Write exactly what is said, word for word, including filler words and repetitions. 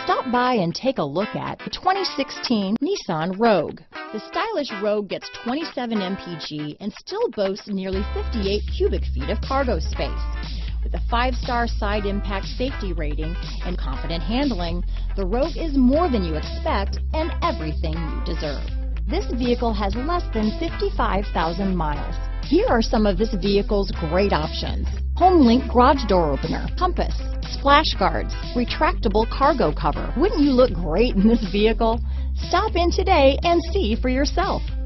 Stop by and take a look at the twenty sixteen Nissan Rogue. The stylish Rogue gets twenty-seven M P G and still boasts nearly fifty-eight cubic feet of cargo space. With a five-star side impact safety rating and confident handling, the Rogue is more than you expect and everything you deserve. This vehicle has less than fifty-five thousand miles. Here are some of this vehicle's great options: HomeLink garage door opener, compass, splash guards, retractable cargo cover. Wouldn't you look great in this vehicle? Stop in today and see for yourself.